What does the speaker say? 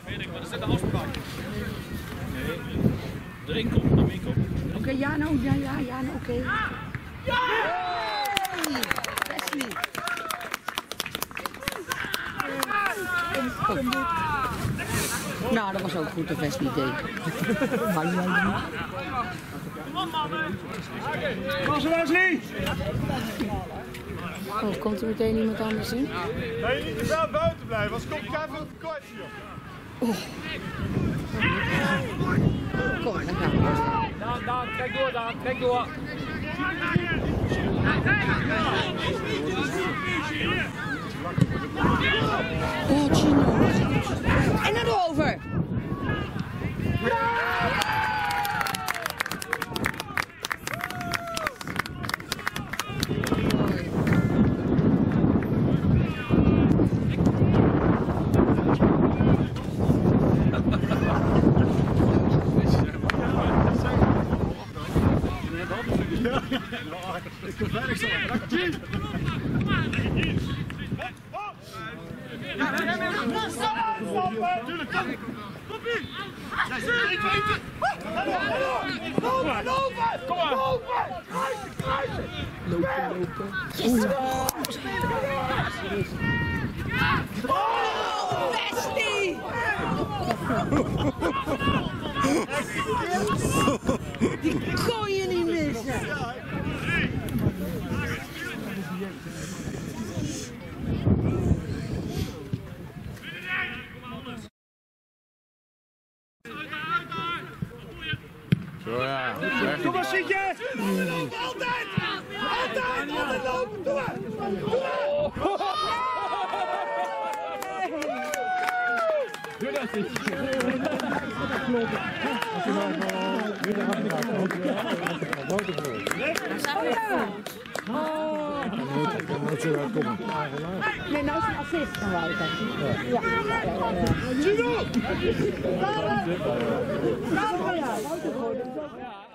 Weet ik, maar er zit een afspraak. Nee. Erin komt, dan inkomt. Oké, ja, nou, ja, nou, oké. Ja! Wesley. Nou, dat was ook goed, de Wesley deed. Maar jij niet. Kom ze, Wesley! Oh, komt er meteen iemand anders in? Nee, niet te ver buiten blijven, anders komt jij veel tekort hier. Oh. Kom, dan gaan we. Daan, trek door, Daan, trek door. Oh, Gino. En naar erover. Ik kom veilig zo. Lopen. Yes! Oh, Wesley! Die kon je niet missen. Zo ja. Kom maar, Sietje! Altijd! Altijd lopen! Doe maar! Doe dat, Sietje! Nee, nou is een assist van Wouter. Ja. Gino! Daar! Daar!